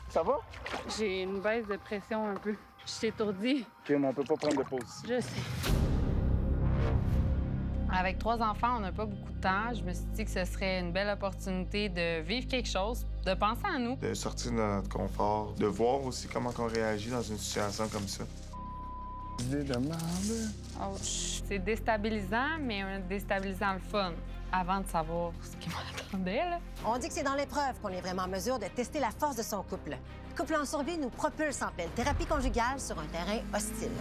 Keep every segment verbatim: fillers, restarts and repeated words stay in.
Ça va? J'ai une baisse de pression un peu. Je suis étourdie. OK, mais on peut pas prendre de pause. Je sais. Avec trois enfants, on n'a pas beaucoup de temps. Je me suis dit que ce serait une belle opportunité de vivre quelque chose, de penser à nous. De sortir de notre confort, de voir aussi comment on réagit dans une situation comme ça. Idée de merde. Ouch. C'est déstabilisant, mais un déstabilisant le fun. Avant de savoir ce qui m'attendait, là. On dit que c'est dans l'épreuve qu'on est vraiment en mesure de tester la force de son couple. Couple en survie nous propulse en pleine thérapie conjugale sur un terrain hostile.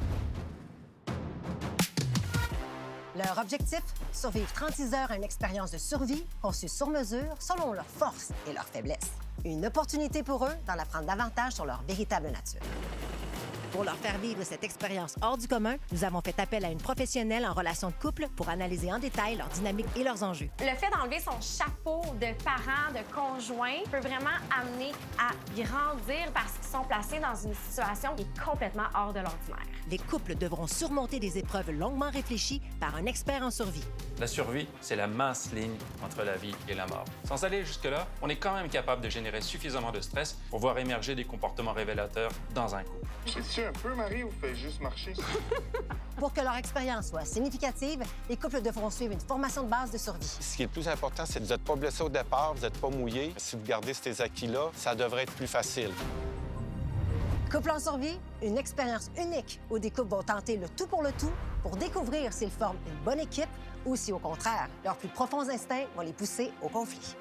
Leur objectif, survivre trente-six heures à une expérience de survie conçue sur mesure selon leurs forces et leurs faiblesses. Une opportunité pour eux d'en apprendre davantage sur leur véritable nature. Pour leur faire vivre cette expérience hors du commun, nous avons fait appel à une professionnelle en relations de couple pour analyser en détail leur dynamique et leurs enjeux. Le fait d'enlever son chapeau de parent, de conjoint, peut vraiment amener à grandir parce qu'ils sont placés dans une situation qui est complètement hors de l'ordinaire. Les couples devront surmonter des épreuves longuement réfléchies par un expert en survie. La survie, c'est la mince ligne entre la vie et la mort. Sans aller jusque-là, on est quand même capable de générer suffisamment de stress pour voir émerger des comportements révélateurs dans un couple. C'est-tu un peu, Marie, ou fait juste marcher? Pour que leur expérience soit significative, les couples devront suivre une formation de base de survie. Ce qui est le plus important, c'est que vous n'êtes pas blessé au départ, vous n'êtes pas mouillé. Si vous gardez ces acquis-là, ça devrait être plus facile. Couple en survie, une expérience unique où des couples vont tenter le tout pour le tout pour découvrir s'ils forment une bonne équipe ou si, au contraire, leurs plus profonds instincts vont les pousser au conflit.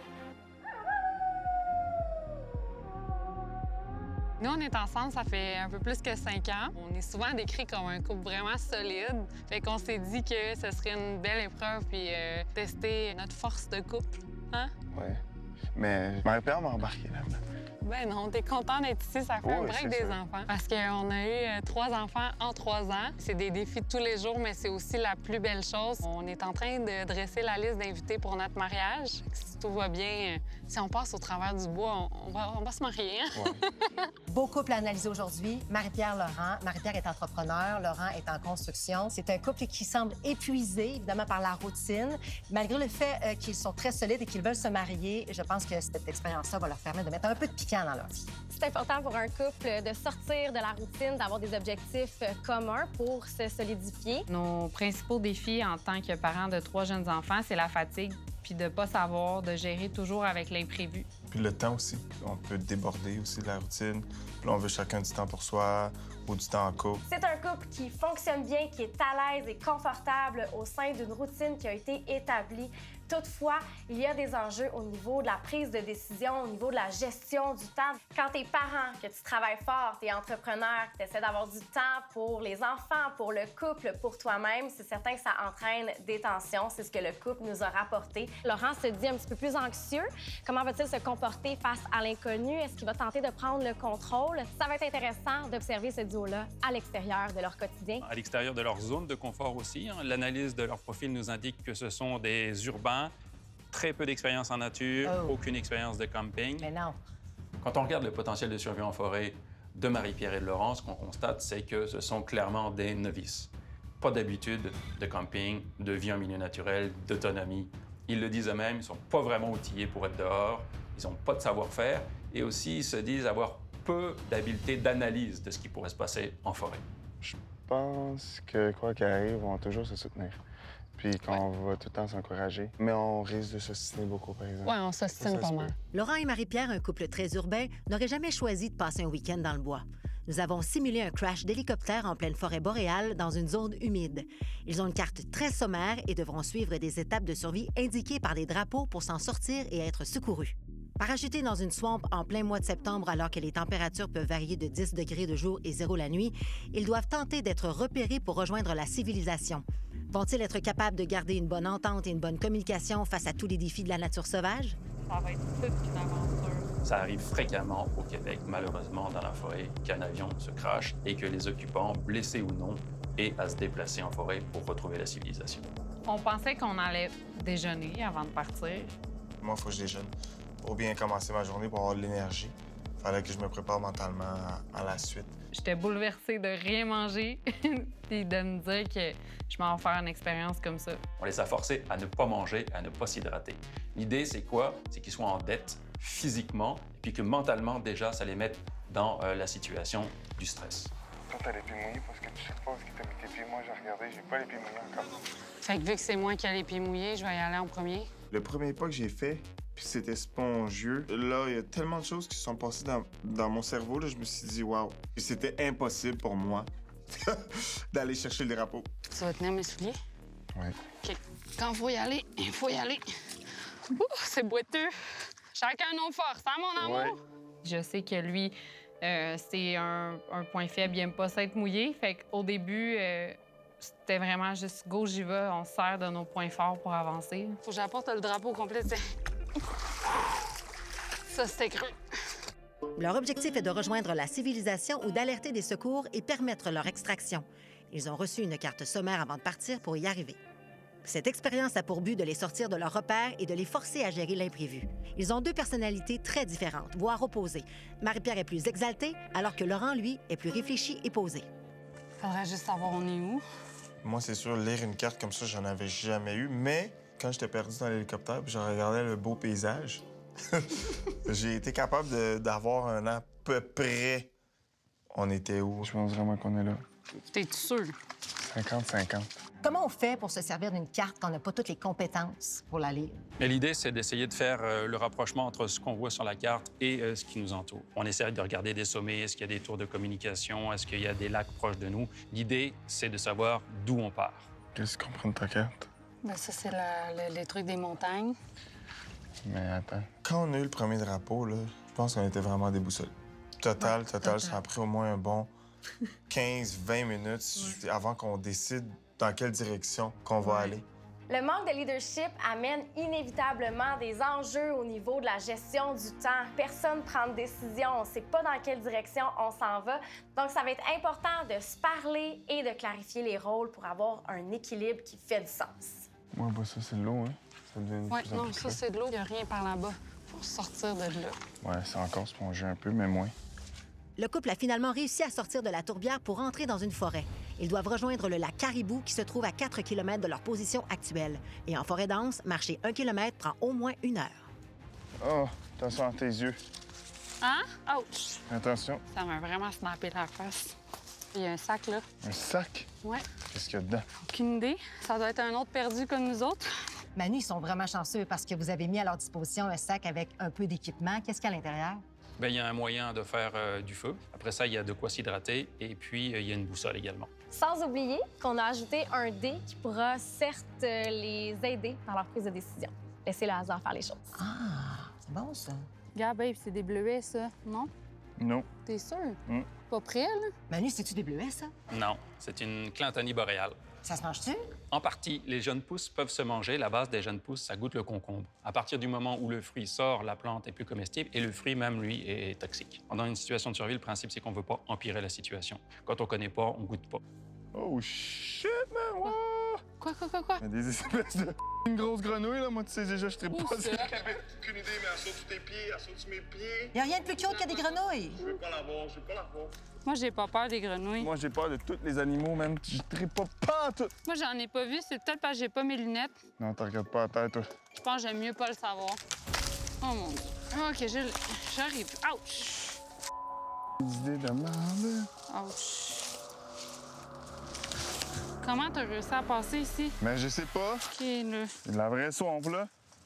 Nous, on est ensemble, ça fait un peu plus que cinq ans. On est souvent décrit comme un couple vraiment solide. Fait qu'on s'est dit que ce serait une belle épreuve puis euh, tester notre force de couple. Hein? Ouais. Mais Marie-Pierre m'a embarqué là-dedans. Ben non, t'es content d'être ici, ça fait Oui, un break des ça. enfants. Parce qu'on a eu euh, trois enfants en trois ans. C'est des défis de tous les jours, mais c'est aussi la plus belle chose. On est en train de dresser la liste d'invités pour notre mariage. Si tout va bien, euh, si on passe au travers du bois, on, on, va, on va se marier. Hein? Ouais. Beau couple à analyser aujourd'hui. Marie-Pierre Laurent. Marie-Pierre est entrepreneur, Laurent est en construction. C'est un couple qui semble épuisé, évidemment, par la routine. Malgré le fait euh, qu'ils sont très solides et qu'ils veulent se marier, je pense que cette expérience-là va leur permettre de mettre un peu de piquant dans leur vie. C'est important pour un couple de sortir de la routine, d'avoir des objectifs communs pour se solidifier. Nos principaux défis en tant que parents de trois jeunes enfants, c'est la fatigue, puis de pas savoir, de gérer toujours avec l'imprévu. Puis le temps aussi. On peut déborder aussi de la routine. Puis là, on veut chacun du temps pour soi ou du temps en couple. C'est un couple qui fonctionne bien, qui est à l'aise et confortable au sein d'une routine qui a été établie. Toutefois, il y a des enjeux au niveau de la prise de décision, au niveau de la gestion du temps. Quand tu es parent, que tu travailles fort, tu es entrepreneur, que tu essaies d'avoir du temps pour les enfants, pour le couple, pour toi-même, c'est certain que ça entraîne des tensions. C'est ce que le couple nous a rapporté. Laurent se dit un petit peu plus anxieux. Comment va-t-il se comporter face à l'inconnu? Est-ce qu'il va tenter de prendre le contrôle? Ça va être intéressant d'observer ce duo-là à l'extérieur de leur quotidien. À l'extérieur de leur zone de confort aussi, hein. L'analyse de leur profil nous indique que ce sont des urbains, très peu d'expérience en nature, Oh. aucune expérience de camping. Mais non. Quand on regarde le potentiel de survie en forêt de Marie-Pierre et de Laurent, ce qu'on constate, c'est que ce sont clairement des novices. Pas d'habitude de camping, de vie en milieu naturel, d'autonomie. Ils le disent eux-mêmes, ils ne sont pas vraiment outillés pour être dehors, ils n'ont pas de savoir-faire et aussi ils se disent avoir peu d'habileté d'analyse de ce qui pourrait se passer en forêt. Je pense que quoi qu'il arrive, on va toujours se soutenir. Puis qu'on va tout le temps s'encourager. Mais on risque de s'ostiner beaucoup, par exemple. Ouais, on s'ostine Ça, ça pas se mal. peut. Laurent et Marie-Pierre, un couple très urbain, n'auraient jamais choisi de passer un week-end dans le bois. Nous avons simulé un crash d'hélicoptère en pleine forêt boréale dans une zone humide. Ils ont une carte très sommaire et devront suivre des étapes de survie indiquées par des drapeaux pour s'en sortir et être secourus. Parachutés dans une swamp en plein mois de septembre alors que les températures peuvent varier de dix degrés de jour et zéro la nuit, ils doivent tenter d'être repérés pour rejoindre la civilisation. Vont-ils être capables de garder une bonne entente et une bonne communication face à tous les défis de la nature sauvage? Ça va être toute une aventure. Ça arrive fréquemment au Québec, malheureusement, dans la forêt, qu'un avion se crache et que les occupants, blessés ou non, aient à se déplacer en forêt pour retrouver la civilisation. On pensait qu'on allait déjeuner avant de partir. Moi, il faut que je déjeune pour bien commencer ma journée, pour avoir de l'énergie. Il fallait que je me prépare mentalement à, à la suite. J'étais bouleversée de rien manger puis de me dire que je m'en vais faire une expérience comme ça. On les a forcés à ne pas manger, à ne pas s'hydrater. L'idée, c'est quoi? C'est qu'ils soient en dette physiquement, et puis que mentalement, déjà, ça les met dans euh, la situation du stress. Toi, t'as les pieds mouillés parce que tu sais pas où est-ce que t'as mis tes pieds. Moi, j'ai regardé, j'ai pas les pieds mouillés encore. Fait que vu que c'est moi qui ai les pieds mouillés, je vais y aller en premier. Le premier pas que j'ai fait, puis c'était spongieux. Là, il y a tellement de choses qui se sont passées dans, dans mon cerveau, là, je me suis dit, waouh, c'était impossible pour moi d'aller chercher le drapeau. Tu vas tenir mes souliers? Oui. OK. Quand il faut y aller, il faut y aller. Ouh, c'est boiteux. Chacun nos forces, hein, mon amour? Ouais. Je sais que lui, euh, c'est un, un point faible, il aime pas s'être mouillé. Fait qu'au début, euh, c'était vraiment juste go, j'y vais, on se sert de nos points forts pour avancer. Faut que j'apporte le drapeau au complet, tu sais. Ça, c'était cru. Leur objectif est de rejoindre la civilisation ou d'alerter des secours et permettre leur extraction. Ils ont reçu une carte sommaire avant de partir pour y arriver. Cette expérience a pour but de les sortir de leur repère et de les forcer à gérer l'imprévu. Ils ont deux personnalités très différentes, voire opposées. Marie-Pierre est plus exaltée, alors que Laurent, lui, est plus réfléchi et posé. Faudrait juste savoir on est où. Moi, c'est sûr, lire une carte comme ça, j'en avais jamais eu. Mais quand j'étais perdu dans l'hélicoptère puis je regardais le beau paysage, j'ai été capable de- d'avoir un à peu près. On était où? Je pense vraiment qu'on est là. T'es sûr? cinquante cinquante. Comment on fait pour se servir d'une carte quand on n'a pas toutes les compétences pour la lire? Mais l'idée, c'est d'essayer de faire euh, le rapprochement entre ce qu'on voit sur la carte et euh, ce qui nous entoure. On essaie de regarder des sommets, est-ce qu'il y a des tours de communication, est-ce qu'il y a des lacs proches de nous. L'idée, c'est de savoir d'où on part. Qu'est-ce qu'on prend de ta carte? Ben ça, c'est la- le- les trucs des montagnes. Mais attends. Quand on a eu le premier drapeau, là, je pense qu'on était vraiment déboussolés. Total, total, ça a pris au moins un bon quinze vingt minutes avant qu'on décide dans quelle direction qu'on va aller. Le manque de leadership amène inévitablement des enjeux au niveau de la gestion du temps. Personne ne prend de décision, on ne sait pas dans quelle direction on s'en va. Donc, ça va être important de se parler et de clarifier les rôles pour avoir un équilibre qui fait du sens. Ouais, bah ça, c'est de l'eau, hein? Ça devient de Ouais, plus en non, plus ça, clair. c'est de l'eau. Il n'y a rien par là-bas. Faut sortir de là. Ouais, c'est encore spongé un peu, mais moins. Le couple a finalement réussi à sortir de la tourbière pour entrer dans une forêt. Ils doivent rejoindre le lac Caribou qui se trouve à quatre kilomètres de leur position actuelle. Et en forêt dense, marcher un kilomètre prend au moins une heure. Oh, attention à tes yeux. Hein? Ouch! Attention. Ça m'a vraiment snappé la face. Il y a un sac, là. Un sac? Ouais. Qu'est-ce qu'il y a dedans? Aucune idée. Ça doit être un autre perdu comme nous autres. Manu, ils sont vraiment chanceux parce que vous avez mis à leur disposition un sac avec un peu d'équipement. Qu'est-ce qu'il y a à l'intérieur? Bien, il y a un moyen de faire euh, du feu. Après ça, il y a de quoi s'hydrater. Et puis, euh, il y a une boussole également. Sans oublier qu'on a ajouté un dé qui pourra certes euh, les aider dans leur prise de décision. Laissez le hasard faire les choses. Ah, c'est bon, ça. Gars, babe, c'est des bleuets, ça. Non? Non. T'es sûr? Mm. Pas prêt, là? Manu, c'est-tu des bleuets, ça? Non, c'est une clantonie boréale. Ça se mange-tu? En partie, les jeunes pousses peuvent se manger. La base des jeunes pousses, ça goûte le concombre. À partir du moment où le fruit sort, la plante est plus comestible et le fruit même, lui, est toxique. Dans une situation de survie, le principe, c'est qu'on ne veut pas empirer la situation. Quand on connaît pas, on goûte pas. Oh, shit, man! Wow! Quoi, quoi, quoi, quoi? Il y a des espèces de... Une grosse grenouille, là. Moi, tu sais déjà, je serais Où pas... ça? J'avais aucune idée, mais elle saute sur tes pieds, elle saute sur mes pieds. Il n'y a rien de plus cute que des grenouilles. Je veux pas la voir, je veux pas la voir. Moi, j'ai pas peur des grenouilles. Moi, j'ai peur de tous les animaux, même. Je tripe pas pas tout. Moi, j'en ai pas vu. C'est peut-être parce que j'ai pas mes lunettes. Non, t'en regardes pas à terre, toi. Je pense que j'aime mieux pas le savoir. Oh mon Dieu. OK, je- j'arrive. Ouch! Des idées de merde. Ouch. Comment t'as réussi à passer ici? Mais je sais pas. OK, là. C'est de la vraie soif, là.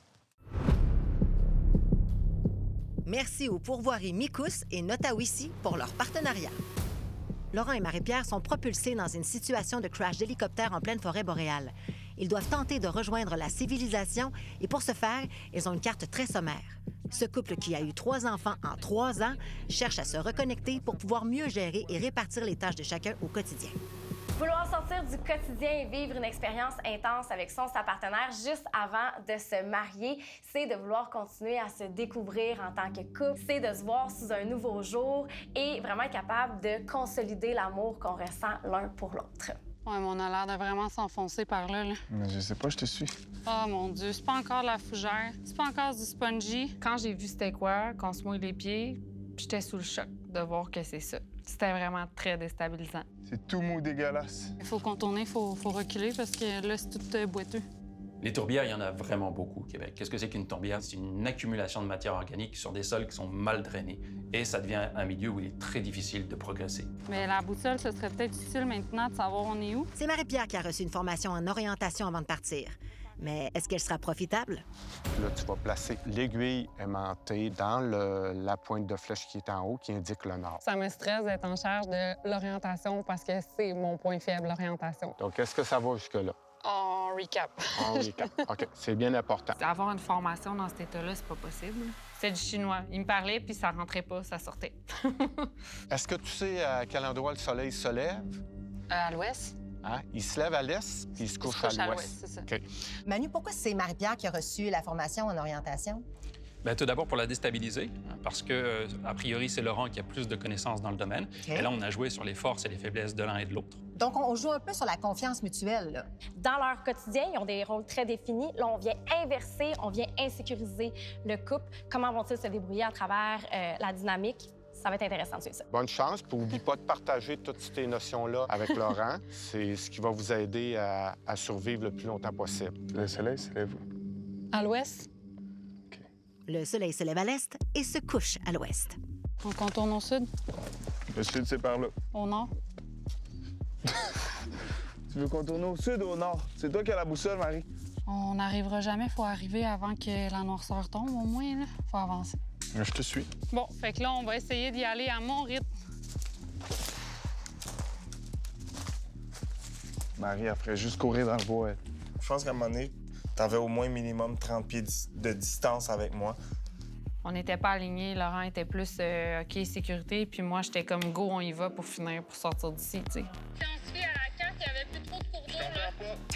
Merci aux pourvoiries Micous et Notawissi pour leur partenariat. Laurent et Marie-Pierre sont propulsés dans une situation de crash d'hélicoptère en pleine forêt boréale. Ils doivent tenter de rejoindre la civilisation et pour ce faire, ils ont une carte très sommaire. Ce couple qui a eu trois enfants en trois ans cherche à se reconnecter pour pouvoir mieux gérer et répartir les tâches de chacun au quotidien. Vouloir sortir du quotidien et vivre une expérience intense avec son sa partenaire juste avant de se marier, c'est de vouloir continuer à se découvrir en tant que couple, c'est de se voir sous un nouveau jour et vraiment être capable de consolider l'amour qu'on ressent l'un pour l'autre. Ouais, mais on a l'air de vraiment s'enfoncer par là, là. Mais je sais pas, je te suis. Oh mon Dieu, c'est pas encore de la fougère. C'est pas encore du spongy. Quand j'ai vu c'était quoi, qu'on se mouille les pieds, j'étais sous le choc de voir que c'est ça. C'était vraiment très déstabilisant. C'est tout mou dégueulasse. Il faut contourner, il faut, faut reculer parce que là, c'est tout euh, boiteux. Les tourbières, il y en a vraiment beaucoup au Québec. Qu'est-ce que c'est qu'une tourbière? C'est une accumulation de matière organique sur des sols qui sont mal drainés. Et ça devient un milieu où il est très difficile de progresser. Mais la boussole, ce serait peut-être utile maintenant de savoir on est où. C'est Marie-Pierre qui a reçu une formation en orientation avant de partir. Mais est-ce qu'elle sera profitable? Là, tu vas placer l'aiguille aimantée dans le- la pointe de flèche qui est en haut, qui indique le nord. Ça me stresse d'être en charge de l'orientation parce que c'est mon point faible, l'orientation. Donc, est-ce que ça va jusque-là? En recap. En recap. OK, c'est bien important. Avoir une formation dans cet état-là, c'est pas possible. C'est du chinois. Il me parlait, puis ça rentrait pas, ça sortait. Est-ce que tu sais à quel endroit le soleil se lève? À l'ouest? Hein? Il se lève à l'est, puis il se couche, couche à à l'ouest. l'ouest, c'est ça. OK. Manu, pourquoi c'est Marie-Pierre qui a reçu la formation en orientation? Bien, tout d'abord pour la déstabiliser, hein, parce que, euh, a priori, c'est Laurent qui a plus de connaissances dans le domaine. Et là, on a joué sur les forces et les faiblesses de l'un et de l'autre. Donc, on joue un peu sur la confiance mutuelle, là. Dans leur quotidien, ils ont des rôles très définis. Là, on vient inverser, on vient insécuriser le couple. Comment vont-ils se débrouiller à travers euh, la dynamique? Ça va être intéressant de suivre ça. Bonne chance, puis n'oublie pas de partager toutes ces notions-là avec Laurent. C'est ce qui va vous aider à, à survivre le plus longtemps possible. Le soleil se lève. À l'ouest? Le soleil se lève à l'est et se couche à l'ouest. Donc, on tourne au sud, Le sud, c'est par là. au nord. Tu veux qu'on tourne au sud ou au nord? C'est toi qui as la boussole, Marie. On n'arrivera jamais, faut arriver avant que la noirceur tombe, au moins, là. Faut avancer. Je te suis. Bon, fait que là, on va essayer d'y aller à mon rythme. Marie, elle ferait juste courir dans le bois, elle. Je pense qu'à un moment donné, t'avais au moins minimum trente pieds di- de distance avec moi. On n'était pas alignés. Laurent était plus euh, OK, sécurité, puis moi, j'étais comme go, on y va pour finir, pour sortir d'ici, tu sais. Si on se fie à la carte, il n'y avait plus trop de cours d'eau, là.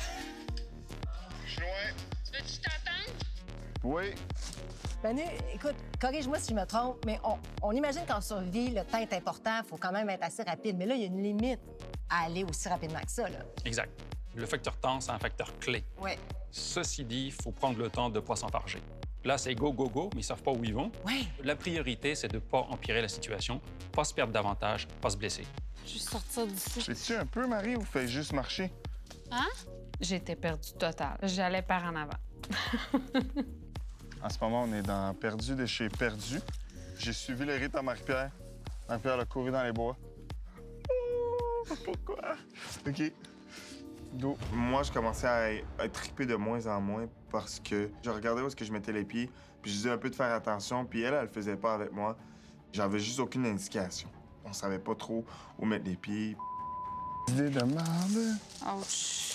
Je suis loin. Tu veux que je t'attende? Oui. Manu, écoute, corrige-moi si je me trompe, mais on, on imagine qu'en survie, le temps est important, il faut quand même être assez rapide. Mais là, il y a une limite à aller aussi rapidement que ça, là. Exact. Le facteur temps, c'est un facteur clé. Oui. Ceci dit, il faut prendre le temps de ne pas s'enfarger. Là, c'est go, go, go, mais ils savent pas où ils vont. Oui. La priorité, c'est de ne pas empirer la situation, pas se perdre davantage, pas se blesser. Juste sortir d'ici. C'est-tu un peu, Marie, ou fais juste marcher? Hein? J'étais perdue total. J'allais par en avant. En ce moment, on est dans Perdu de chez Perdu. J'ai suivi le rythme à Marie-Pierre. Marie-Pierre a couru dans les bois. Oh, pourquoi? OK. Go. Moi, je commençais à être trippé de moins en moins parce que je regardais où est-ce que je mettais les pieds, puis je disais un peu de faire attention, puis elle, elle le faisait pas avec moi. J'avais juste aucune indication. On savait pas trop où mettre les pieds. Idée de merde. Ouch.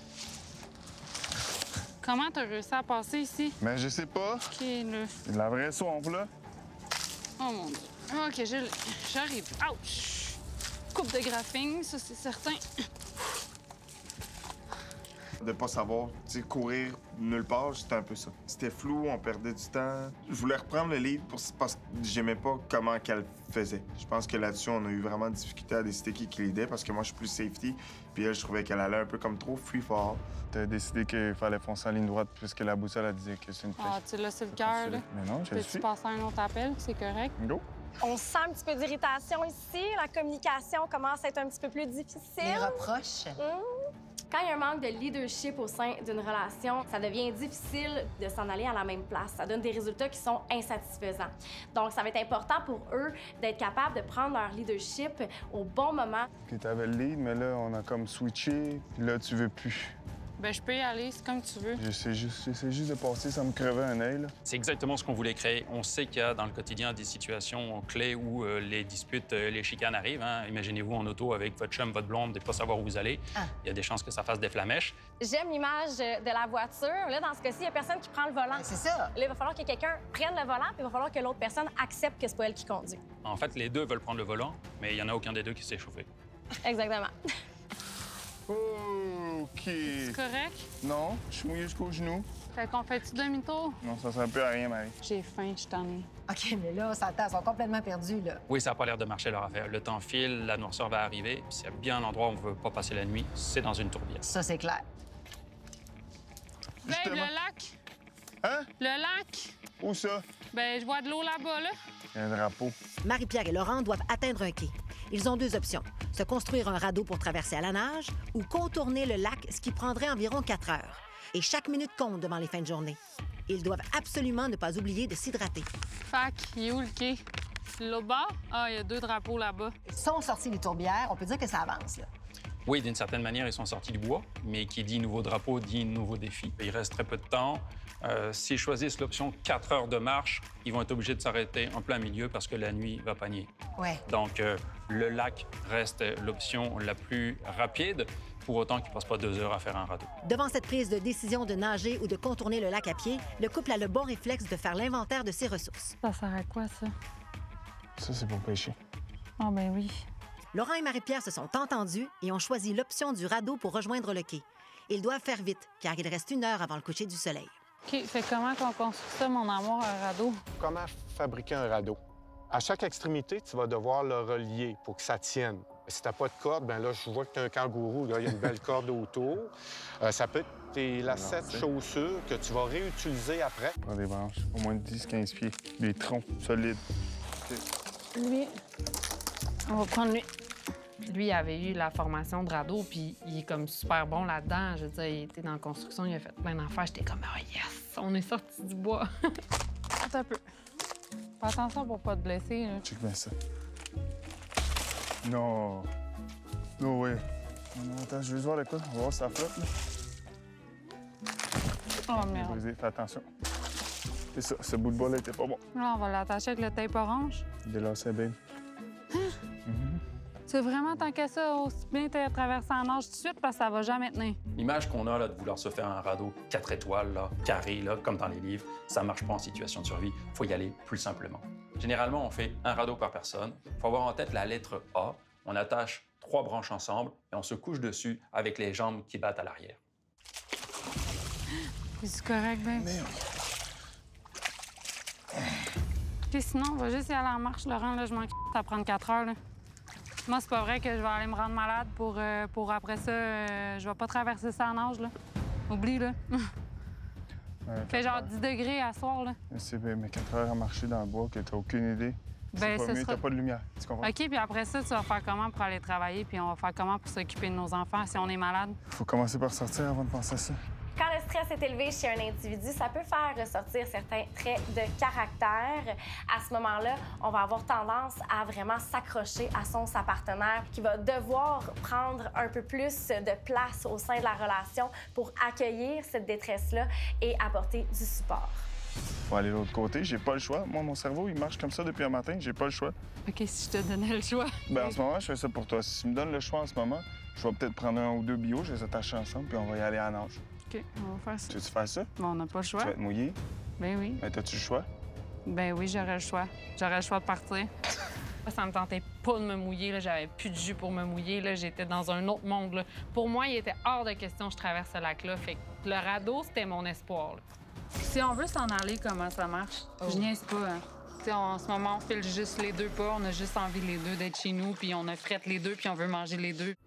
Comment t'as réussi à passer ici? Mais je sais pas. OK, là. C'est de la vraie sombre, là. Oh mon Dieu. OK, je l'ai. J'arrive. Ouch! Coupe de graphing, ça, c'est certain. De pas savoir, tu sais, courir nulle part, c'était un peu ça. C'était flou, on perdait du temps. Je voulais reprendre le lead pour, parce que j'aimais pas comment qu'elle faisait. Je pense que là-dessus, on a eu vraiment de difficulté à décider qui qui leadait parce que moi, je suis plus safety. Puis elle, je trouvais qu'elle allait un peu comme trop free fall. T'as décidé qu'il fallait foncer en ligne droite puisque la boussole, elle disait que c'est une flèche. Ah, tu l'as sur le cœur, là. Mais non, je le Peux-tu suis. passer à un autre appel? C'est correct? Go. On sent un petit peu d'irritation ici. La communication commence à être un petit peu plus difficile. Les reproches. Quand il y a un manque de leadership au sein d'une relation, ça devient difficile de s'en aller à la même place. Ça donne des résultats qui sont insatisfaisants. Donc, ça va être important pour eux d'être capables de prendre leur leadership au bon moment. Puis t'avais le lead, mais là, on a comme switché. Puis là, tu veux plus. Ben, je peux y aller, c'est comme tu veux. J'essaie juste, j'essaie juste de passer, ça me crevait un œil, là. C'est exactement ce qu'on voulait créer. On sait qu'il y a dans le quotidien des situations clés où euh, les disputes, euh, les chicanes arrivent. Hein. Imaginez-vous en auto avec votre chum, votre blonde, de ne pas savoir où vous allez. Ah. Il y a des chances que ça fasse des flamèches. J'aime l'image de la voiture. Là, dans ce cas-ci, il n'y a personne qui prend le volant. Ben, c'est ça. Là, il va falloir que quelqu'un prenne le volant, puis il va falloir que l'autre personne accepte que c'est pas elle qui conduit. En fait, les deux veulent prendre le volant, mais il n'y en a aucun des deux qui s'est chauffé. Exactement. OK. C'est correct? Non, je suis mouillé jusqu'au genou. Fait qu'on fait-tu demi-tour? Non, ça sert un peu à rien, Marie. J'ai faim, je t'en ai. OK, mais là, ça ils sont complètement perdus, là. Oui, ça n'a pas l'air de marcher leur affaire. Le temps file, la noirceur va arriver. Puis s'il y a bien un endroit où on ne veut pas passer la nuit, c'est dans une tourbière. Ça, c'est clair. Babe, Justement. le lac! Hein? Le lac! Où ça? Ben, je vois de l'eau là-bas, là. Il y a un drapeau. Marie-Pierre et Laurent doivent atteindre un quai. Ils ont deux options. Se construire un radeau pour traverser à la nage ou contourner le lac, ce qui prendrait environ quatre heures. Et chaque minute compte devant les fins de journée. Ils doivent absolument ne pas oublier de s'hydrater. Fac, il est où le quai? L'autre bord? Ah, il y a deux drapeaux là-bas. Sont sortis les tourbières, on peut dire que ça avance, là. Oui, d'une certaine manière, ils sont sortis du bois, mais qui dit nouveau drapeau dit nouveau défi. Il reste très peu de temps. Euh, S'ils choisissent l'option quatre heures de marche, ils vont être obligés de s'arrêter en plein milieu parce que la nuit va pagner. Ouais. Donc, euh, le lac reste l'option la plus rapide, pour autant qu'ils ne passent pas deux heures à faire un radeau. Devant cette prise de décision de nager ou de contourner le lac à pied, le couple a le bon réflexe de faire l'inventaire de ses ressources. Ça sert à quoi, ça? Ça, c'est pour pêcher. Ah, ben oui. Laurent et Marie-Pierre se sont entendus et ont choisi l'option du radeau pour rejoindre le quai. Ils doivent faire vite, car il reste une heure avant le coucher du soleil. OK, fait comment qu'on construit ça, mon amour, un radeau? Comment fabriquer un radeau? À chaque extrémité, tu vas devoir le relier pour que ça tienne. Si tu n'as pas de corde, bien là, je vois que tu as un kangourou. Là, il y a une belle corde autour. Euh, ça peut être tes lacets de chaussures que tu vas réutiliser après. Prends des branches, au moins de dix à quinze pieds. Des troncs solides. Lui, on va prendre lui. Lui, il avait eu la formation de radeau, puis il est comme super bon là-dedans. Je veux dire, il était dans la construction, il a fait plein d'affaires. J'étais comme, oh yes, on est sorti du bois. Attends un peu. Fais attention pour pas te blesser, là. Check bien ça. Non. Non, ouais. Non, attends, je vais voir le coup. On va voir si ça flotte, là. Oh merde. Brisé, fais attention. C'est ça, ce bout de bois-là était pas bon. Là, on va l'attacher avec le tape orange. Délassé bien. C'est vraiment tant qu'à ça, aussi bien te traverser en nage tout de suite parce que ça va jamais tenir. L'image qu'on a là, de vouloir se faire un radeau quatre étoiles, là, carré, là, comme dans les livres, ça marche pas en situation de survie. Il faut y aller plus simplement. Généralement, on fait un radeau par personne. Il faut avoir en tête la lettre A. On attache trois branches ensemble et on se couche dessus avec les jambes qui battent à l'arrière. C'est correct, ben. Merde. Puis sinon, on va juste y aller en marche, Laurent. Là, je m'en ça prendre quatre heures. Là. Moi, c'est pas vrai que je vais aller me rendre malade pour, euh, pour après ça. Euh, je vais pas traverser ça en nage, là. Oublie, là. Ouais, Fait genre dix degrés à soir, là. C'est bien, mais quatre heures à marcher dans le bois, que t'as aucune idée. Ben, C'est pas ce mieux, sera- t'as pas de lumière. Tu comprends? OK, puis après ça, tu vas faire comment pour aller travailler, puis on va faire comment pour s'occuper de nos enfants si on est malade? Faut commencer par sortir avant de penser à ça. Quand le stress est élevé chez un individu, ça peut faire ressortir certains traits de caractère. À ce moment-là, on va avoir tendance à vraiment s'accrocher à son sa partenaire qui va devoir prendre un peu plus de place au sein de la relation pour accueillir cette détresse-là et apporter du support. Faut aller de l'autre côté, j'ai pas le choix. Moi, mon cerveau, il marche comme ça depuis un matin, j'ai pas le choix. OK, si je te donnais le choix. Ben, en ce moment, je fais ça pour toi. Si tu me donnes le choix en ce moment, je vais peut-être prendre un ou deux bio, je les attacher ensemble, puis on va y aller à nage. OK, on va faire ça. Tu veux-tu faire ça? Bon, on n'a pas le choix. Tu vas être mouillé. Ben oui. Ben, t'as-tu le choix? Ben oui, j'aurais le choix. J'aurais le choix de partir. Moi, ça me tentait pas de me mouiller. Là. J'avais plus de jus pour me mouiller. Là. J'étais dans un autre monde. Là. Pour moi, il était hors de question que je traverse ce lac-là. Fait que le radeau, c'était mon espoir. Là. Si on veut s'en aller, comment ça marche? Je niaise pas. Hein. T'sais, en ce moment, on file juste les deux pas. On a juste envie les deux d'être chez nous, puis on a frette les deux, puis on veut manger les deux.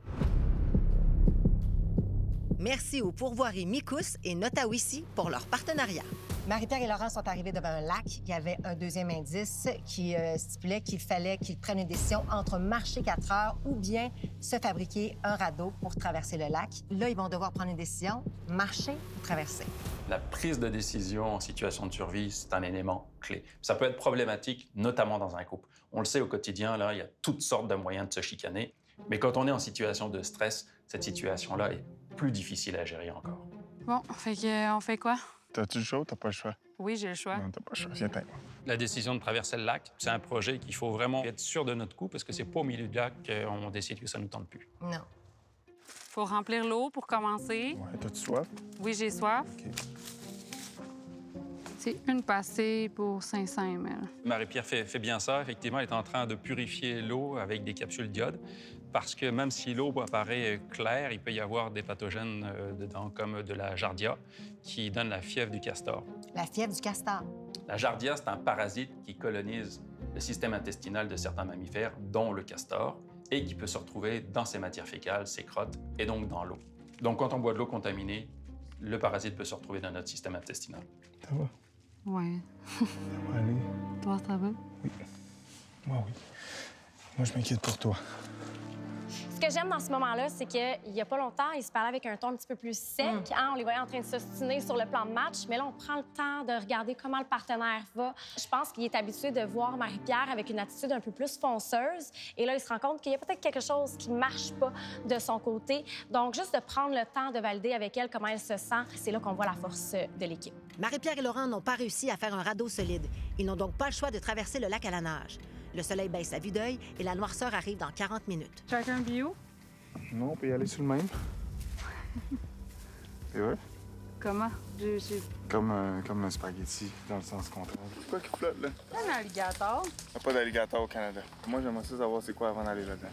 Merci aux pourvoiries Micous et Notawissi pour leur partenariat. Marie-Pierre et Laurent sont arrivés devant un lac. Il y avait un deuxième indice qui euh, stipulait qu'il fallait qu'ils prennent une décision entre marcher quatre heures ou bien se fabriquer un radeau pour traverser le lac. Là, ils vont devoir prendre une décision, marcher ou traverser. La prise de décision en situation de survie, c'est un élément clé. Ça peut être problématique, notamment dans un couple. On le sait au quotidien, là, il y a toutes sortes de moyens de se chicaner. Mais quand on est en situation de stress, cette situation-là est plus difficile à gérer encore. Bon, fait que, euh, on fait quoi? T'as-tu le choix ou t'as pas le choix? Oui, j'ai le choix. Non, t'as pas le choix. Viens, t'en. La décision de traverser le lac, c'est un projet qu'il faut vraiment être sûr de notre coup parce que c'est pas au milieu du lac qu'on décide que ça nous tente plus. Non. Faut remplir l'eau pour commencer. Ouais, t'as-tu soif? Oui, j'ai soif. OK. C'est une passée pour cinq cents millilitres. Marie-Pierre fait, fait bien ça. Effectivement, elle est en train de purifier l'eau avec des capsules d'iode parce que même si l'eau apparaît claire, il peut y avoir des pathogènes euh, dedans, comme de la giardia, qui donne la fièvre du castor. La fièvre du castor. La giardia, c'est un parasite qui colonise le système intestinal de certains mammifères, dont le castor, et qui peut se retrouver dans ses matières fécales, ses crottes, et donc dans l'eau. Donc, quand on boit de l'eau contaminée, le parasite peut se retrouver dans notre système intestinal. Ça va? Ouais. Ça va aller? Toi, ça va? Oui. Moi, oui. Moi, je m'inquiète pour toi. Ce que j'aime dans ce moment-là, c'est qu'il n'y a pas longtemps, il se parlait avec un ton un petit peu plus sec. Mm. Hein? On les voyait en train de s'ostiner sur le plan de match, mais là, on prend le temps de regarder comment le partenaire va. Je pense qu'il est habitué de voir Marie-Pierre avec une attitude un peu plus fonceuse. Et là, il se rend compte qu'il y a peut-être quelque chose qui ne marche pas de son côté. Donc, juste de prendre le temps de valider avec elle comment elle se sent, c'est là qu'on voit la force de l'équipe. Marie-Pierre et Laurent n'ont pas réussi à faire un radeau solide. Ils n'ont donc pas le choix de traverser le lac à la nage. Le soleil baisse à vue d'œil et la noirceur arrive dans quarante minutes. Chacun vit où? Non, on peut y aller sur le même. C'est vrai? Comment? Je, je... Comme, un- comme un spaghetti, dans le sens contraire. C'est quoi qui flotte, là? Un alligator. Il n'y a pas d'alligator au Canada. Moi, j'aimerais ça savoir c'est quoi avant d'aller là-dedans.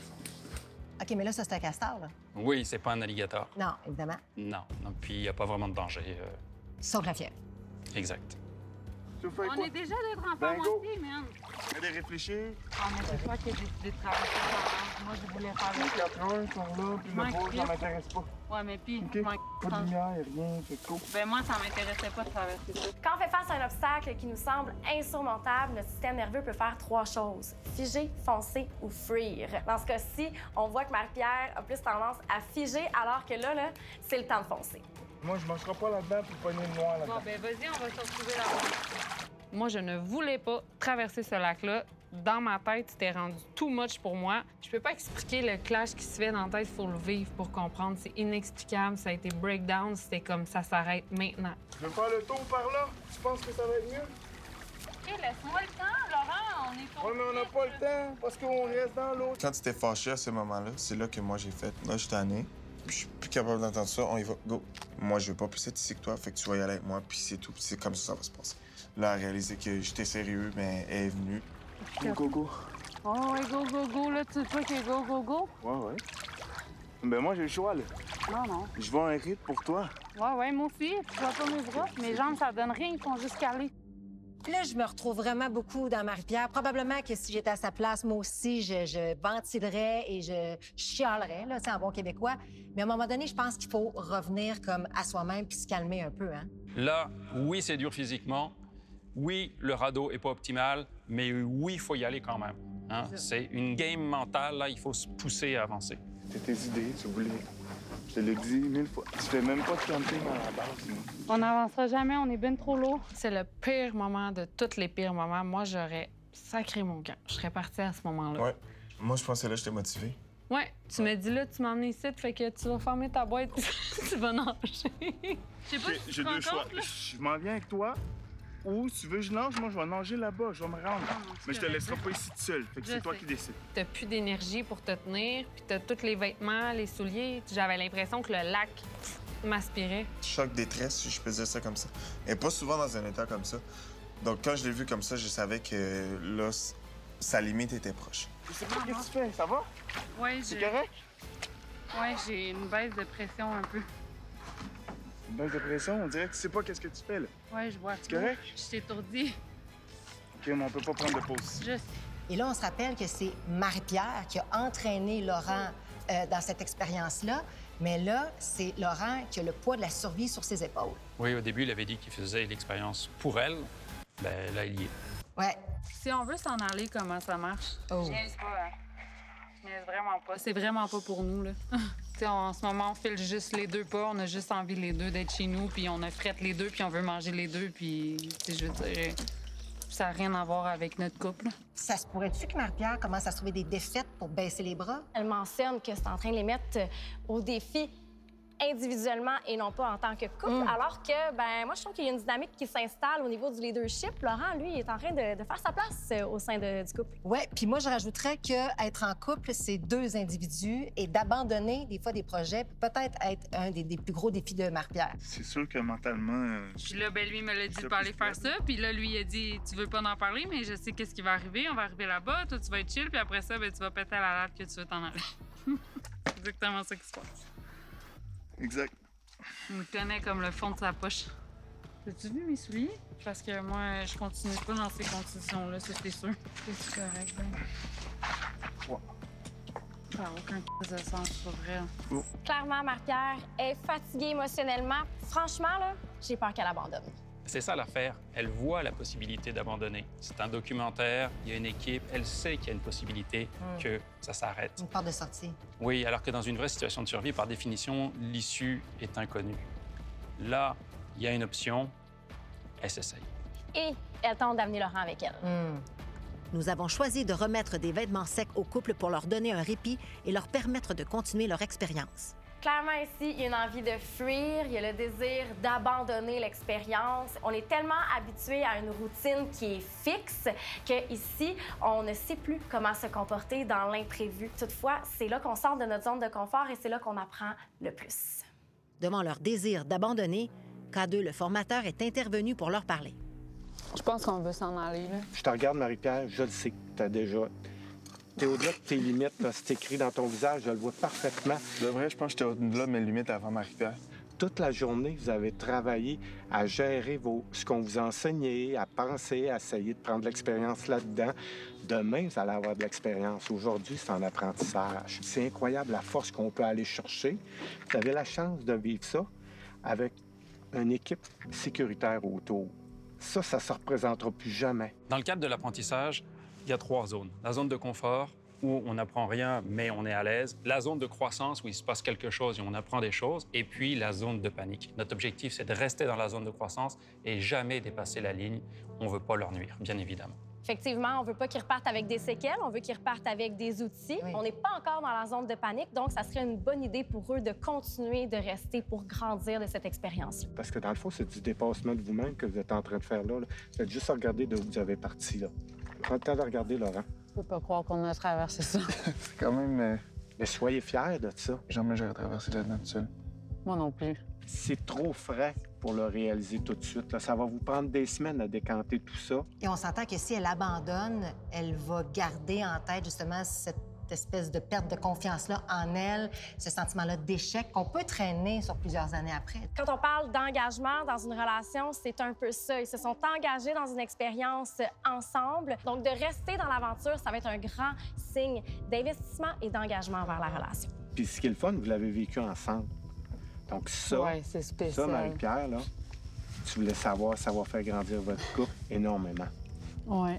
OK, mais là, ça, c'est un castor, là. Oui, c'est pas un alligator. Non, évidemment. Non. non puis il n'y a pas vraiment de danger. euh, Sauf la fièvre. Exact. Tu fais On quoi? est déjà d'être en Ben, go. moitié, man. Allez réfléchir. Ah, mais c'est toi qui as décidé de traverser ça. Moi, je voulais faire Les le... quatre heures sont là, puis M'en le beau, ça crisse. m'intéresse pas. Ouais, mais puis, OK? je m'en Pas de lumière, rien, c'est cool. Ben moi, ça m'intéressait pas de traverser ça. Quand on fait face à un obstacle qui nous semble insurmontable, notre système nerveux peut faire trois choses. Figer, foncer ou fuir. Dans ce cas-ci, on voit que Marie-Pierre a plus tendance à figer, alors que là, là c'est le temps de foncer. Moi, je marcherai pas là-dedans pour pogner le noir là-dedans. Bon, ben vas-y, on va se retrouver là-bas. Moi, je ne voulais pas traverser ce lac-là. Dans ma tête, c'était rendu too much pour moi. Je peux pas expliquer le clash qui se fait dans la tête, il faut le vivre pour comprendre. C'est inexplicable, ça a été breakdown, c'était comme ça s'arrête maintenant. Je vais faire le tour par là. Tu penses que ça va être mieux? OK, laisse-moi le temps, Laurent, on est au Ouais, mais on n'a pas le temps parce qu'on reste dans l'eau. Quand tu t'es fâché à ce moment-là, c'est là que moi j'ai fait. Là, je suis tanné. Je suis plus capable d'entendre ça. On y va. Go. Moi, je veux pas plus être ici que toi. Fait que tu vas y aller avec moi. Puis c'est tout. C'est comme ça que ça va se passer. Là, elle a réalisé que j'étais sérieux, mais elle est venue. Go, go, go. Oh, ouais, go, go, go, là, tu veux pas que go, go, go? Ouais, ouais. Ben moi, j'ai le choix, là. Non, non. Je vais à un rythme pour toi. Ouais, ouais, moi aussi. Tu vois pas mes bras? Mes jambes, ça donne rien, ils font juste caler. Là, je me retrouve vraiment beaucoup dans Marie-Pierre. Probablement que si j'étais à sa place, moi aussi, je, je ventilerais et je chialerais, là, c'est en bon québécois. Mais à un moment donné, je pense qu'il faut revenir comme à soi-même puis se calmer un peu, hein? Là, oui, c'est dur physiquement. Oui, le radeau est pas optimal, mais oui, il faut y aller quand même. Hein? C'est une game mentale, là, il faut se pousser à avancer. C'est tes idées, tu voulais. Je te l'ai dit mille fois. Tu fais même pas de camping à la base. moi. On n'avancera jamais, on est bien trop lourd. C'est le pire moment de tous les pires moments. Moi, j'aurais sacré mon camp. Je serais partie à ce moment-là. Ouais. Moi, je pensais là, j'étais motivé. Ouais, tu me dis là, tu m'emmenes ici, fait que tu vas fermer ta boîte, tu vas nager. Je sais pas J'ai si tu j'ai te deux rends choix. compte, là. Je m'en viens avec toi. Ou si tu veux que je nage, moi, je vais nager là-bas. Je vais me rendre. Mais je te laisserai pas ici tout seul. Fait que Je c'est toi sais. qui décides. T'as plus d'énergie pour te tenir, puis t'as tous les vêtements, les souliers. J'avais l'impression que le lac m'aspirait. Choc détresse, si je peux dire ça comme ça. Elle est pas souvent dans un état comme ça. Donc, quand je l'ai vu comme ça, je savais que là, c- sa limite était proche. Je sais pas ce que tu fais. Ça va? Ouais, C'est j'ai correct? ouais, j'ai une baisse de pression un peu. Une baisse de pression, on dirait que tu sais pas qu'est-ce que tu fais, là. Ouais, je vois. C'est correct? Je suis étourdie. OK, mais on peut pas prendre de pause. Juste. Et là, on se rappelle que c'est Marie-Pierre qui a entraîné Laurent euh, dans cette expérience-là. Mais là, c'est Laurent qui a le poids de la survie sur ses épaules. Oui, au début, il avait dit qu'il faisait l'expérience pour elle. Ben là, il y est. Ouais. Si on veut s'en aller, comment ça marche? Oh. Je niaise pas, hein. Je niaise vraiment pas. C'est vraiment pas pour nous, là. Tu sais, en ce moment, on file juste les deux pas. On a juste envie les deux d'être chez nous, puis on a frette les deux, puis on veut manger les deux, puis, tu sais, je veux dire, ça n'a rien à voir avec notre couple. Ça se pourrait-tu que Marie-Pierre commence à se trouver des défaites pour baisser les bras? Elle mentionne que c'est en train de les mettre euh, au défi individuellement et non pas en tant que couple, Mm. alors que, ben moi, je trouve qu'il y a une dynamique qui s'installe au niveau du leadership. Laurent, lui, il est en train de, de faire sa place euh, au sein de- du couple. Ouais, puis moi, je rajouterais que être en couple, c'est deux individus et d'abandonner des fois des projets peut peut-être être un des, des plus gros défis de Marie-Pierre. C'est sûr que mentalement... euh, Puis là, ben lui, il me l'a dit C'est de pas aller plus faire faible. ça. Puis là, lui, il a dit, tu veux pas en parler, mais je sais qu'est-ce qui va arriver. On va arriver là-bas, toi, tu vas être chill, puis après ça, ben tu vas péter à la latte que tu veux t'en aller. C'est exactement ça qui se passe. Exact. Il me connaît comme le fond de sa poche. As-tu vu mes souliers? Parce que moi, je continue pas dans ces conditions-là, ça, c'est sûr. C'est correct, ben. Ouais. Ça n'a aucun crise de sens, c'est pas vrai. Clairement, Marie-Pierre est fatiguée émotionnellement. Franchement, là, j'ai peur qu'elle abandonne. C'est ça l'affaire. Elle voit la possibilité d'abandonner. C'est un documentaire, il y a une équipe, elle sait qu'il y a une possibilité Mm. que ça s'arrête. Une porte de sortie. Oui, alors que dans une vraie situation de survie, par définition, l'issue est inconnue. Là, il y a une option, elle s'essaye. Et elle tente d'amener Laurent avec elle. Mm. Nous avons choisi de remettre des vêtements secs au couple pour leur donner un répit et leur permettre de continuer leur expérience. Clairement, ici, il y a une envie de fuir, il y a le désir d'abandonner l'expérience. On est tellement habitué à une routine qui est fixe qu'ici, on ne sait plus comment se comporter dans l'imprévu. Toutefois, c'est là qu'on sort de notre zone de confort et c'est là qu'on apprend le plus. Devant leur désir d'abandonner, K deux, le formateur, est intervenu pour leur parler. Je pense qu'on veut s'en aller, là. Je te regarde, Marie-Pierre, je le sais que t'as déjà... T'es au-delà de tes limites, là. C'est écrit dans ton visage, je le vois parfaitement. De vrai, je pense que j'étais au-delà de mes limites avant Marie-Pierre. Toute la journée, vous avez travaillé à gérer vos... ce qu'on vous a enseigné, à penser, à essayer de prendre de l'expérience là-dedans. Demain, vous allez avoir de l'expérience. Aujourd'hui, c'est en apprentissage. C'est incroyable la force qu'on peut aller chercher. Vous avez la chance de vivre ça avec une équipe sécuritaire autour. Ça, ça ne se représentera plus jamais. Dans le cadre de l'apprentissage, il y a trois zones. La zone de confort, où on n'apprend rien, mais on est à l'aise. La zone de croissance, où il se passe quelque chose et on apprend des choses. Et puis, la zone de panique. Notre objectif, c'est de rester dans la zone de croissance et jamais dépasser la ligne. On ne veut pas leur nuire, bien évidemment. Effectivement, on veut pas qu'ils repartent avec des séquelles, on veut qu'ils repartent avec des outils. Oui. On n'est pas encore dans la zone de panique, donc ça serait une bonne idée pour eux de continuer de rester pour grandir de cette expérience-là. Parce que dans le fond, c'est du dépassement de vous-même que vous êtes en train de faire là. là. Vous êtes juste à regarder d'où vous avez parti, là. Prends le temps de regarder, Laurent. Je peux pas croire qu'on a traversé ça. C'est quand même... euh, Mais soyez fiers de ça. Jamais j'aurais traversé là-dedans tout seul. Moi non plus. C'est trop frais pour le réaliser tout de suite. Là. Ça va vous prendre des semaines à décanter tout ça. Et on s'entend que si elle abandonne, elle va garder en tête justement cette espèce de perte de confiance-là en elle, ce sentiment-là d'échec qu'on peut traîner sur plusieurs années après. Quand on parle d'engagement dans une relation, c'est un peu ça. Ils se sont engagés dans une expérience ensemble. Donc, de rester dans l'aventure, ça va être un grand signe d'investissement et d'engagement vers la relation. Puis ce qui est le fun, vous l'avez vécu ensemble. Donc ça, Ouais, c'est ça, spécial. Marie-Pierre, là, tu voulais savoir, ça va faire grandir votre couple énormément. Ouais.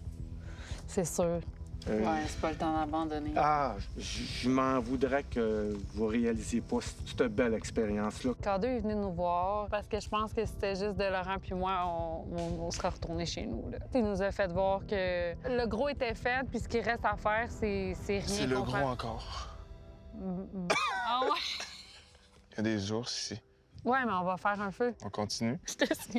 C'est sûr. Euh, Ouais, c'est pas le temps d'abandonner. Ah, je je m'en voudrais que vous réalisiez pas cette belle expérience-là. K deux est venu nous voir parce que je pense que c'était juste de Laurent puis moi, on, on, on serait retourné chez nous. Là. Il nous a fait voir que le gros était fait, puis ce qui reste à faire, c'est c'est rien. C'est le qu'on gros fait. encore. Ah ouais? Il y a des ours ici. Ouais, mais on va faire un feu. On continue. Je te suis.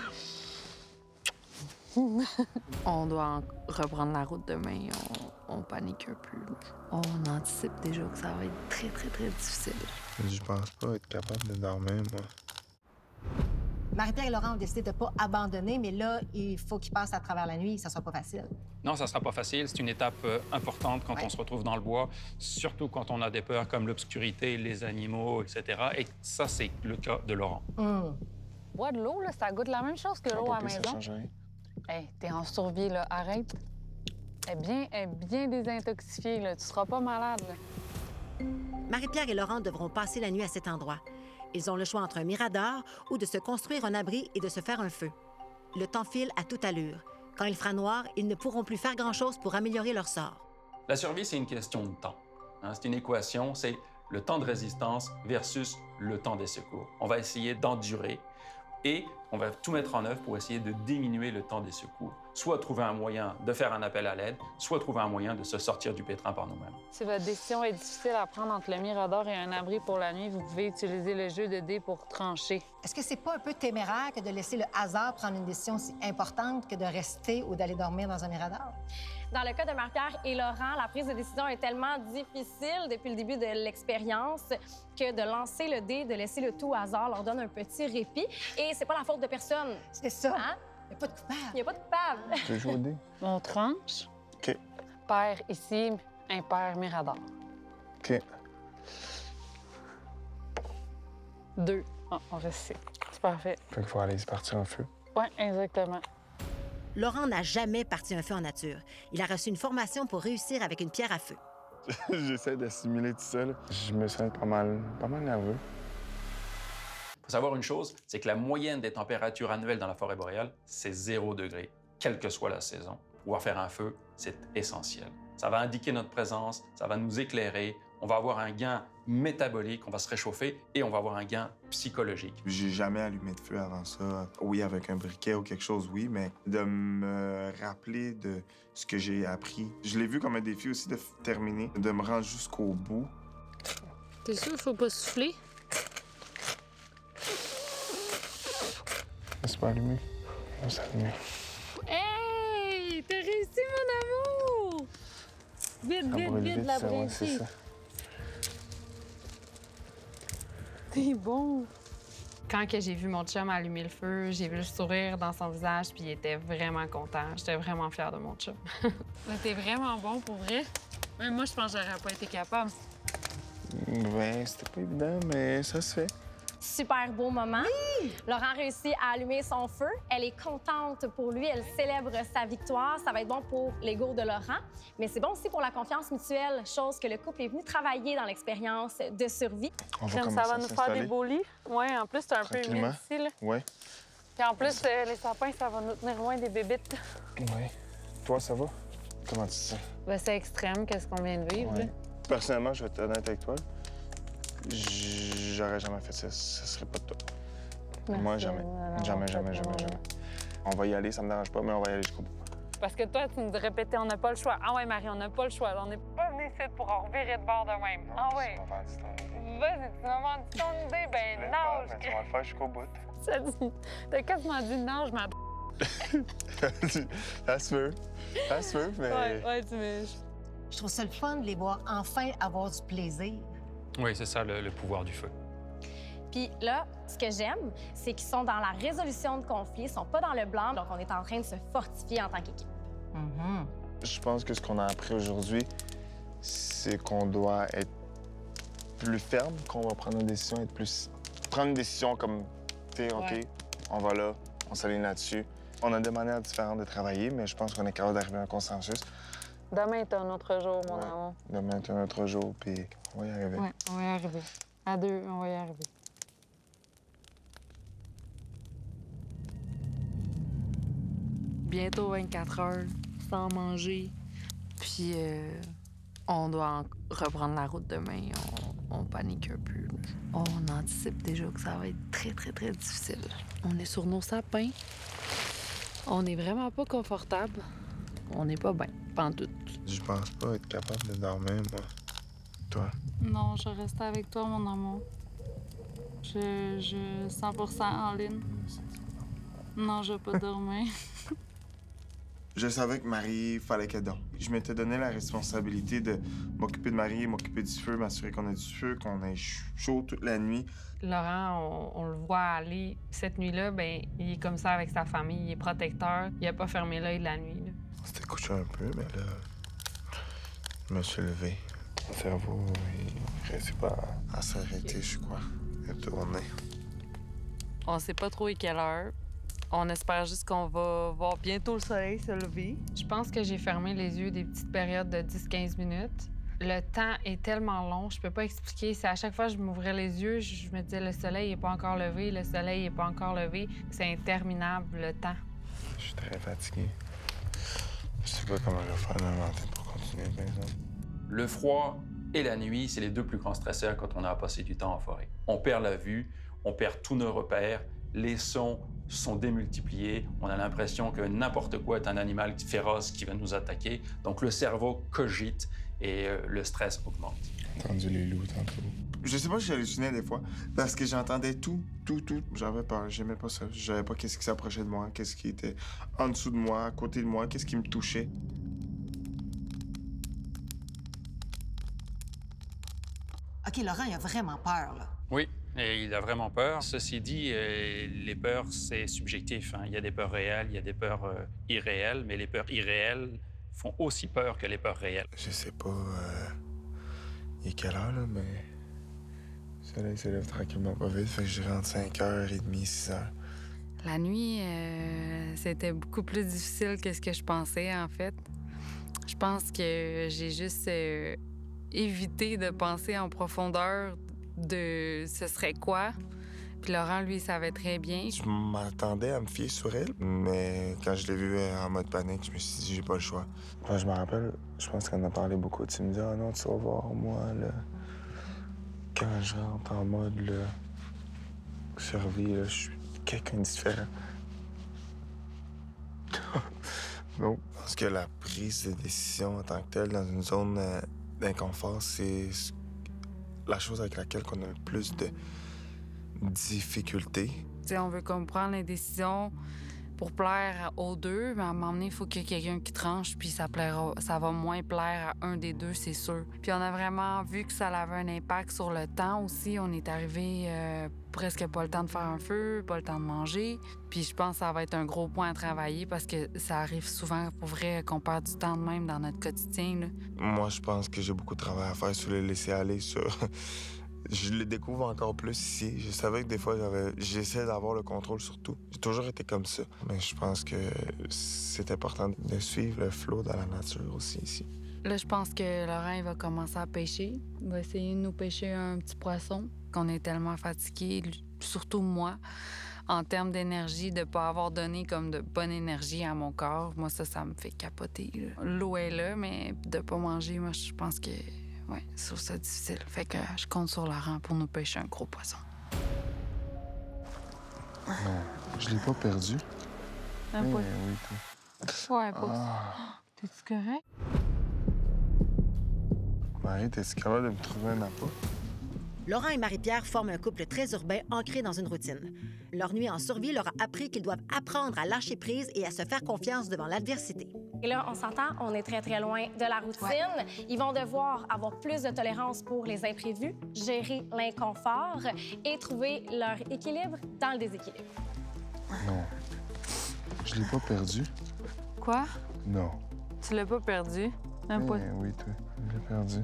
On doit en- reprendre la route demain. On, on panique un peu. On anticipe déjà que ça va être très, très, très difficile. Je pense pas être capable de dormir, moi. Marie-Pierre et Laurent ont décidé de ne pas abandonner, mais là, il faut qu'ils passent à travers la nuit. Ça ne sera pas facile. Non, ça sera pas facile. C'est une étape euh, importante quand Ouais. on se retrouve dans le bois, surtout quand on a des peurs comme l'obscurité, les animaux, et cetera. Et ça, c'est le cas de Laurent. Hum. Bois de l'eau, là, ça goûte la même chose que l'eau à la ça maison. change rien. Hey, t'es en survie, là. Arrête. Elle est bien, elle est bien désintoxifiée, là. Tu seras pas malade, là. Marie-Pierre et Laurent devront passer la nuit à cet endroit. Ils ont le choix entre un mirador ou de se construire un abri et de se faire un feu. Le temps file à toute allure. Quand il fera noir, ils ne pourront plus faire grand-chose pour améliorer leur sort. La survie, c'est une question de temps. Hein, c'est une équation, c'est le temps de résistance versus le temps des secours. On va essayer d'endurer et on va tout mettre en œuvre pour essayer de diminuer le temps des secours. Soit trouver un moyen de faire un appel à l'aide, soit trouver un moyen de se sortir du pétrin par nous-mêmes. Si votre décision est difficile à prendre entre le mirador et un abri pour la nuit, vous pouvez utiliser le jeu de dés pour trancher. Est-ce que c'est pas un peu téméraire que de laisser le hasard prendre une décision aussi importante que de rester ou d'aller dormir dans un mirador? Dans le cas de Marie-Pierre et Laurent, la prise de décision est tellement difficile depuis le début de l'expérience que de lancer le dé, de laisser le tout au hasard leur donne un petit répit. Et c'est pas la faute de personne. C'est ça. Hein? Il n'y a pas de coupable. Il n'y a pas de coupable. Tu veux jouer au dé? On tranche. OK. Pair ici, impair mirador. OK. Deux. Ah, on reste ici. C'est parfait. Fait qu'il faut aller se partir en feu. Oui, exactement. Laurent n'a jamais parti un feu en nature. Il a reçu une formation pour réussir avec une pierre à feu. J'essaie d'assimiler tout ça, là. Je me sens pas mal, pas mal nerveux. Faut faut savoir une chose, c'est que la moyenne des températures annuelles dans la forêt boréale, c'est zéro degré, quelle que soit la saison. Pouvoir faire un feu, c'est essentiel. Ça va indiquer notre présence, ça va nous éclairer, on va avoir un gain métabolique, on va se réchauffer et on va avoir un gain psychologique. J'ai jamais allumé de feu avant ça. Oui, avec un briquet ou quelque chose, oui, mais de me rappeler de ce que j'ai appris. Je l'ai vu comme un défi aussi de terminer, de me rendre jusqu'au bout. T'es sûr qu'il faut pas souffler? C'est pas allumé. Non, c'est allumé. Hey! T'as réussi, mon amour! Vite, Ça vite, brûle vite, vite, la ça, ouais, c'est brinchée. ça. T'es bon! Quand que j'ai vu mon chum allumer le feu, j'ai vu le sourire dans son visage, puis il était vraiment content. J'étais vraiment fière de mon chum. Là, t'es vraiment bon, pour vrai. Même moi, je pense que j'aurais pas été capable. Ben, c'était pas évident, mais ça se fait. Super beau moment. Laurent réussit à allumer son feu. Elle est contente pour lui. Elle célèbre sa victoire. Ça va être bon pour l'ego de Laurent, mais c'est bon aussi pour la confiance mutuelle, chose que le couple est venu travailler dans l'expérience de survie. On va Comme commencer ça va à nous faire s'installer. des beaux lits. Oui, en plus, c'est un peu Tranquillement. humide ici, là. Ouais. Puis en plus, euh, les sapins, ça va nous tenir loin des bébites. Ouais. Toi, ça va? Comment tu te sens? Ben, c'est extrême, qu'est-ce qu'on vient de vivre, là. Personnellement, je vais être honnête avec toi. J'aurais jamais fait ça. Ce serait pas de toi. Merci, Moi, jamais. alors, Jamais, pas jamais, de jamais, problème. jamais. On va y aller, ça me dérange pas, mais on va y aller jusqu'au bout. Parce que toi, tu nous répétais, on n'a pas le choix. Ah ouais, Marie, on n'a pas le choix. On n'est pas venu ici pour en revirer de bord de même. Ah ouais. Vas-y, tu m'as vendu ton idée, ben nage. Tu vas le faire jusqu'au bout. Ça dit- T'as quasiment dit nage, ma... Ça se peut. Ça se peut, mais... Ouais, ouais, tu me... Je trouve ça le fun de les voir enfin avoir du plaisir. Oui, c'est ça le, le pouvoir du feu. Puis là, ce que j'aime, c'est qu'ils sont dans la résolution de conflits, ils sont pas dans le blanc, donc on est en train de se fortifier en tant qu'équipe. Mhm. Je pense que ce qu'on a appris aujourd'hui, c'est qu'on doit être plus ferme, qu'on va prendre une décision, être plus... Prendre une décision comme, tu sais, OK, Ouais. on va là, on s'aligne là-dessus. On a des manières différentes de travailler, mais je pense qu'on est capable d'arriver à un consensus. Demain est un autre jour, mon Ouais. amour. Demain est un autre jour, puis on va y arriver. Ouais, on va y arriver. À deux, on va y arriver. Bientôt vingt-quatre heures, sans manger. Puis euh, on doit en- reprendre la route demain. On, on panique un peu. là. On anticipe déjà que ça va être très, très, très difficile. On est sur nos sapins. On n'est vraiment pas confortable. On n'est pas bien, pantoute. Je pense pas être capable de dormir, moi. Toi? Non, je reste avec toi, mon amour. Je, je cent pour cent en ligne. Non, je vais pas dormir. Je savais que Marie, fallait qu'elle dorme. Je m'étais donné la responsabilité de m'occuper de Marie, m'occuper du feu, m'assurer qu'on ait du feu, qu'on ait chaud toute la nuit. Laurent, on, on le voit aller. Cette nuit-là, ben, il est comme ça avec sa famille. Il est protecteur. Il a pas fermé l'œil de la nuit. là. On s'était couché un peu, mais là, je me suis levé. Mon cerveau, il réussit pas à, à s'arrêter, je crois. Il a tourné. On sait pas trop à quelle heure. On espère juste qu'on va voir bientôt le soleil se lever. Je pense que j'ai fermé les yeux des petites périodes de dix quinze minutes. Le temps est tellement long, je peux pas expliquer. C'est à chaque fois que je m'ouvrais les yeux, je me disais le soleil est pas encore levé, le soleil est pas encore levé. C'est interminable le temps. Je suis très fatigué. Je sais pas comment je vais faire le matin pour continuer, par exemple. Le froid et la nuit, c'est les deux plus grands stresseurs quand on a à passer du temps en forêt. On perd la vue, on perd tous nos repères, les sons sont démultipliés, on a l'impression que n'importe quoi est un animal féroce qui va nous attaquer. Donc le cerveau cogite et euh, le stress augmente. J'ai entendu les loups tantôt. Je sais pas si j'hallucinais des fois, parce que j'entendais tout, tout, tout. J'avais peur, j'aimais pas ça. Je savais pas qu'est-ce qui s'approchait de moi, qu'est-ce qui était en dessous de moi, à côté de moi, qu'est-ce qui me touchait. OK, Laurent, il a vraiment peur, là. Oui, et il a vraiment peur. Ceci dit, euh, les peurs, c'est subjectif. hein. Il y a des peurs réelles, il y a des peurs euh, irréelles, mais les peurs irréelles font aussi peur que les peurs réelles. Je sais pas, euh, il est quelle heure, là, mais le soleil se lève tranquillement pas vite, fait que je rentre cinq heures trente, six heures. La nuit, euh, c'était beaucoup plus difficile que ce que je pensais, en fait. Je pense que j'ai juste euh, évité de penser en profondeur de ce serait quoi. Puis Laurent, lui, il savait très bien. Je m'attendais à me fier sur elle, mais quand je l'ai vue en mode panique, je me suis dit, j'ai pas le choix. Là, je me rappelle, je pense qu'on a parlé beaucoup. Tu me dis, ah non, tu vas voir, moi, là, quand je rentre en mode, là, survie, là, je suis quelqu'un de différent. Non. Parce que la prise de décision en tant que telle dans une zone euh, d'inconfort, c'est la chose avec laquelle on a le plus de difficultés. T'sais, on veut comme prendre les décisions pour plaire aux deux, mais à un moment donné, il faut qu'il y ait quelqu'un qui tranche, puis ça plaira, ça va moins plaire à un des deux, c'est sûr. Puis on a vraiment vu que ça avait un impact sur le temps aussi. On est arrivé euh, presque pas le temps de faire un feu, pas le temps de manger. Puis je pense que ça va être un gros point à travailler parce que ça arrive souvent, pour vrai, qu'on perd du temps de même dans notre quotidien, là. Moi, je pense que j'ai beaucoup de travail à faire sur le laisser-aller, sur... Je le découvre encore plus ici. Je savais que des fois, j'avais... j'essaie d'avoir le contrôle sur tout. J'ai toujours été comme ça. Mais je pense que c'est important de suivre le flot dans la nature aussi ici. Là, je pense que Laurent, il va commencer à pêcher. Il va essayer de nous pêcher un petit poisson. Qu'on est tellement fatigués, surtout moi, en termes d'énergie, de pas avoir donné comme de bonne énergie à mon corps. Moi, ça, ça me fait capoter, là. L'eau est là, mais de pas manger, moi, je pense que... Oui, je trouve ça difficile. Fait que je compte sur Laurent pour nous pêcher un gros poisson. Non, je l'ai pas perdu. Un oui, poisson? oui, toi. Ouais, pas. Ah. T'es-tu correct? Marie, t'es-tu capable de me trouver un appât? Laurent et Marie-Pierre forment un couple très urbain ancré dans une routine. Leur nuit en survie leur a appris qu'ils doivent apprendre à lâcher prise et à se faire confiance devant l'adversité. Et là, on s'entend, on est très, très loin de la routine. Ouais. Ils vont devoir avoir plus de tolérance pour les imprévus, gérer l'inconfort et trouver leur équilibre dans le déséquilibre. Non. Je l'ai pas perdu. Quoi? Non. Tu l'as pas perdu? Un oui, poisson? Oui, toi. Je l'ai perdu.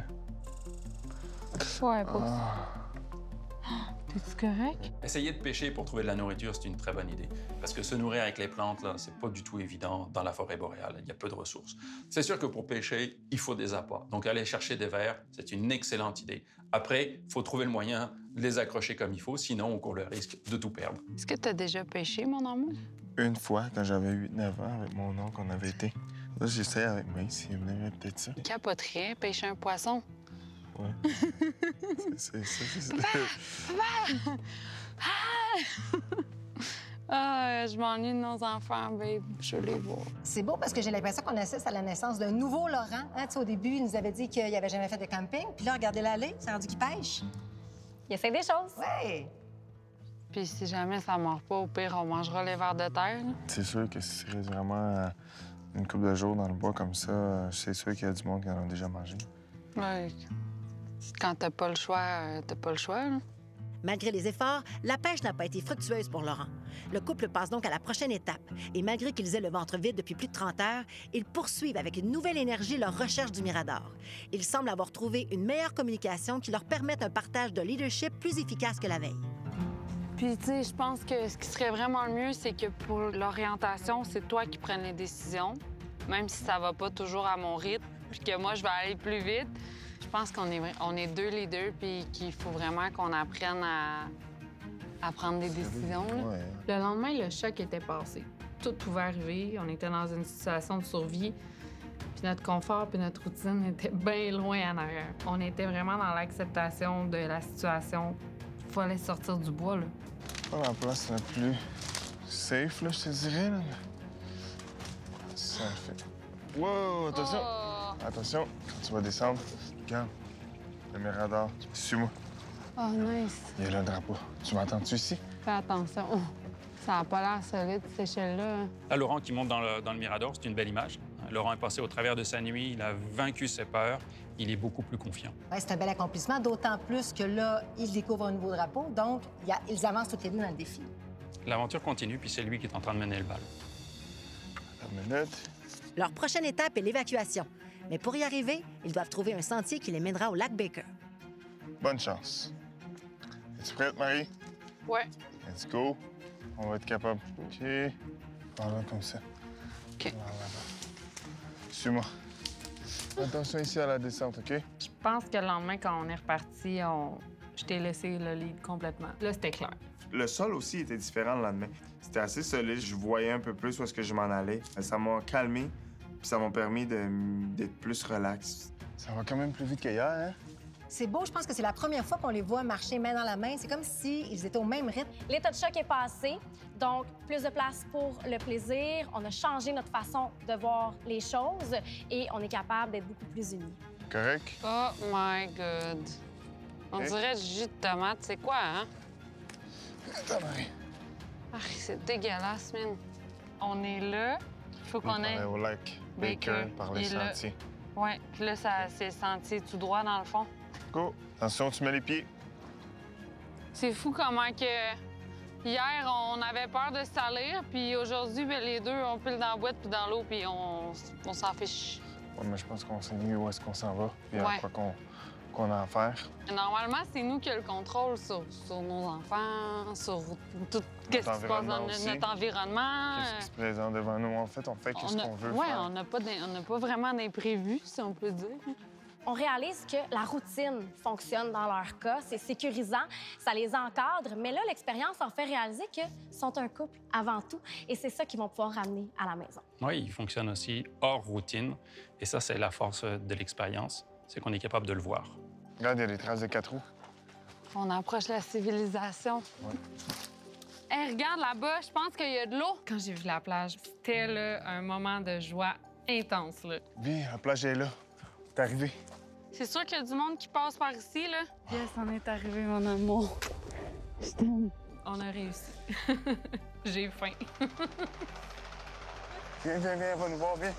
Ouais, pas. Ah. T'es-tu correct? Essayer de pêcher pour trouver de la nourriture, c'est une très bonne idée. Parce que se nourrir avec les plantes, là, c'est pas du tout évident dans la forêt boréale. Il y a peu de ressources. C'est sûr que pour pêcher, il faut des appâts. Donc, aller chercher des vers, c'est une excellente idée. Après, il faut trouver le moyen de les accrocher comme il faut, sinon on court le risque de tout perdre. Est-ce que t'as déjà pêché, mon amour? Une fois, quand j'avais huit neuf ans, avec mon oncle, on avait été. Là, j'essaie avec Mace, il me peut-être ça. Capoterais, pêcher un poisson. Ouais. c'est ça, c'est ça. Papa! Ah! Ah, je m'ennuie de nos enfants, babe. Je les vois. C'est beau parce que j'ai l'impression qu'on assiste à la naissance d'un nouveau Laurent. Hein, tu sais, au début, il nous avait dit qu'il n'avait jamais fait de camping. Puis là, regardez-le aller, c'est rendu qu'il pêche. Il essaie des choses. Oui. Puis si jamais ça ne mord pas, au pire, on mangera les vers de terre. Là. C'est sûr que si tu restes vraiment une couple de jours dans le bois comme ça, c'est sûr qu'il y a du monde qui en a déjà mangé. Oui. Quand t'as pas le choix, t'as pas le choix, là. Malgré les efforts, la pêche n'a pas été fructueuse pour Laurent. Le couple passe donc à la prochaine étape. Et malgré qu'ils aient le ventre vide depuis plus de trente heures, ils poursuivent avec une nouvelle énergie leur recherche du Mirador. Ils semblent avoir trouvé une meilleure communication qui leur permette un partage de leadership plus efficace que la veille. Puis, tu sais, je pense que ce qui serait vraiment le mieux, c'est que pour l'orientation, c'est toi qui prennes les décisions, même si ça va pas toujours à mon rythme, puis que moi, je vais aller plus vite. Je pense qu'on est, on est deux leaders, puis qu'il faut vraiment qu'on apprenne à, à prendre des décisions. Là. Ouais. Le lendemain, le choc était passé. Tout pouvait arriver. On était dans une situation de survie. Puis notre confort puis notre routine était bien loin en arrière. On était vraiment dans l'acceptation de la situation. Il fallait sortir du bois, là. Pas la place la plus safe, là, je te dirais, là. Ça fait... Wow, attention! Oh, Attention, quand tu vas descendre, regarde, le Mirador, suis-moi. oh nice. Il y a le drapeau. Tu m'entends-tu ici? Fais attention. Ça n'a pas l'air solide, cette échelle-là. Là, Laurent qui monte dans le, dans le Mirador, c'est une belle image. Laurent est passé au travers de sa nuit, il a vaincu ses peurs, il est beaucoup plus confiant. Ouais, c'est un bel accomplissement, d'autant plus que là, ils découvrent un nouveau drapeau, donc y a, ils avancent toutes les deux dans le défi. L'aventure continue, puis c'est lui qui est en train de mener le bal. Une minute. Leur prochaine étape est l'évacuation. Mais pour y arriver, ils doivent trouver un sentier qui les mènera au lac Baker. Bonne chance. Es-tu prête, Marie? Ouais. Let's go. On va être capable. OK. Voilà, comme ça. OK. Voilà, là-bas. Suis-moi. Attention ici à la descente, OK? Je pense que le lendemain, quand on est reparti, on... je t'ai laissé le lead complètement. Là, c'était clair. Le sol aussi était différent le lendemain. C'était assez solide. Je voyais un peu plus où est-ce que je m'en allais. Ça m'a calmé, puis ça m'a permis de- d'être plus relax. Ça va quand même plus vite qu'hier, hein? C'est beau, je pense que c'est la première fois qu'on les voit marcher main dans la main. C'est comme s'ils étaient au même rythme. L'état de choc est passé, donc plus de place pour le plaisir. On a changé notre façon de voir les choses et on est capable d'être beaucoup plus unis. Correct? Oh my God. On Hein? dirait du jus de tomate. C'est quoi, hein? Attends, Marie. Ah, c'est dégueulasse, man. On est là. Il faut qu'on ait... au lac Baker, Baker par les il est là. sentiers. Ouais, puis là, ça, c'est le sentier tout droit, dans le fond. Go! Attention, tu mets les pieds. C'est fou comment que... Hier, on avait peur de se salir, puis aujourd'hui, ben, les deux, on pile dans la boîte puis dans l'eau, puis on, on s'en fiche. Ouais, mais je pense qu'on sait mieux où est-ce qu'on s'en va, puis Ouais. à quoi qu'on qu'on a à faire. Normalement, c'est nous qui avons le contrôle sur, sur nos enfants, sur tout ce qui se passe dans environnement no- aussi. notre environnement. Qu'est-ce qui se présente devant nous? En fait, on fait qu'est-ce On a- qu'on veut ouais, faire. on n'a pas, d'im- on n'a pas vraiment d'imprévu, si on peut dire. On réalise que la routine fonctionne dans leur cas, c'est sécurisant, ça les encadre, mais là, l'expérience en fait réaliser qu'ils sont un couple avant tout et c'est ça qu'ils vont pouvoir ramener à la maison. Oui, il fonctionne aussi hors routine. Et ça, c'est la force de l'expérience, c'est qu'on est capable de le voir. Regarde, il y a des traces de quatre roues. On approche la civilisation. Ouais. Hey, regarde là-bas, je pense qu'il y a de l'eau. Quand j'ai vu la plage, c'était là, un moment de joie intense. Là. Viens, la plage est là. T'es arrivé. C'est sûr qu'il y a du monde qui passe par ici, là. Yes, on est arrivé, mon amour. Je t'aime. On a réussi. J'ai faim. Viens, viens, viens, va nous voir, viens.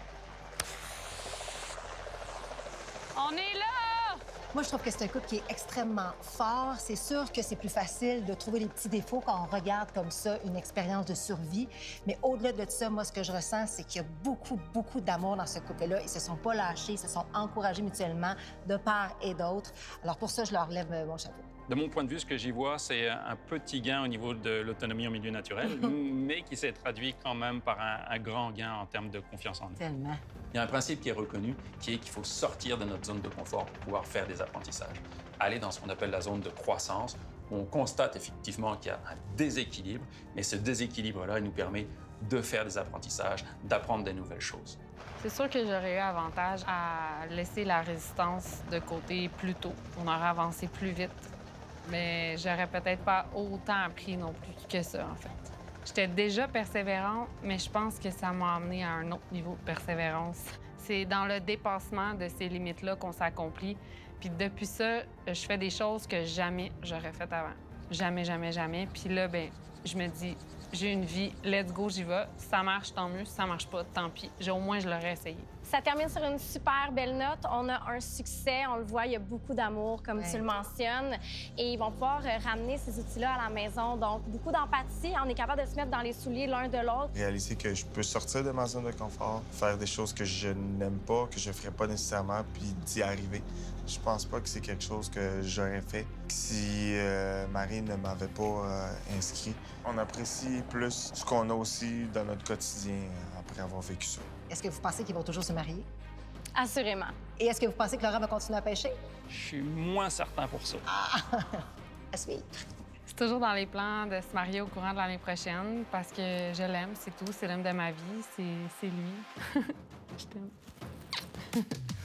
On est là! Moi, je trouve que c'est un couple qui est extrêmement fort. C'est sûr que c'est plus facile de trouver des petits défauts quand on regarde comme ça une expérience de survie. Mais au-delà de ça, moi, ce que je ressens, c'est qu'il y a beaucoup, beaucoup d'amour dans ce couple-là. Ils se sont pas lâchés, ils se sont encouragés mutuellement de part et d'autre. Alors pour ça, je leur lève euh, mon chapeau. De mon point de vue, ce que j'y vois, c'est un petit gain au niveau de l'autonomie en milieu naturel, mais qui s'est traduit quand même par un, un grand gain en termes de confiance en eux. Tellement. Il y a un principe qui est reconnu, qui est qu'il faut sortir de notre zone de confort pour pouvoir faire des apprentissages. Aller dans ce qu'on appelle la zone de croissance, où on constate effectivement qu'il y a un déséquilibre, mais ce déséquilibre-là, il nous permet de faire des apprentissages, d'apprendre des nouvelles choses. C'est sûr que j'aurais eu avantage à laisser la résistance de côté plus tôt. On aurait avancé plus vite. Mais j'aurais peut-être pas autant appris non plus que ça, en fait. J'étais déjà persévérante, mais je pense que ça m'a amené à un autre niveau de persévérance. C'est dans le dépassement de ces limites-là qu'on s'accomplit. Puis depuis ça, je fais des choses que jamais j'aurais faites avant. Jamais, jamais, jamais. Puis là, ben, je me dis, j'ai une vie, let's go, j'y vais. Ça marche, tant mieux. Ça marche pas, tant pis. J'ai- Au moins, je l'aurais essayé. Ça termine sur une super belle note. On a un succès, on le voit, il y a beaucoup d'amour, comme Ouais. tu le mentionnes. Et ils vont pouvoir euh, ramener ces outils-là à la maison. Donc, beaucoup d'empathie. On est capable de se mettre dans les souliers l'un de l'autre. Réaliser que je peux sortir de ma zone de confort, faire des choses que je n'aime pas, que je ferais pas nécessairement, puis d'y arriver. Je pense pas que c'est quelque chose que j'aurais fait si euh, Marie ne m'avait pas euh, inscrit. On apprécie plus ce qu'on a aussi dans notre quotidien euh, après avoir vécu ça. Est-ce que vous pensez qu'ils vont toujours se marier? Assurément. Et est-ce que vous pensez que Laura va continuer à pêcher? Je suis moins certain pour ça. À suivre. C'est toujours dans les plans de se marier au courant de l'année prochaine parce que je l'aime, c'est tout. C'est l'homme de ma vie, c'est c'est lui. Je t'aime.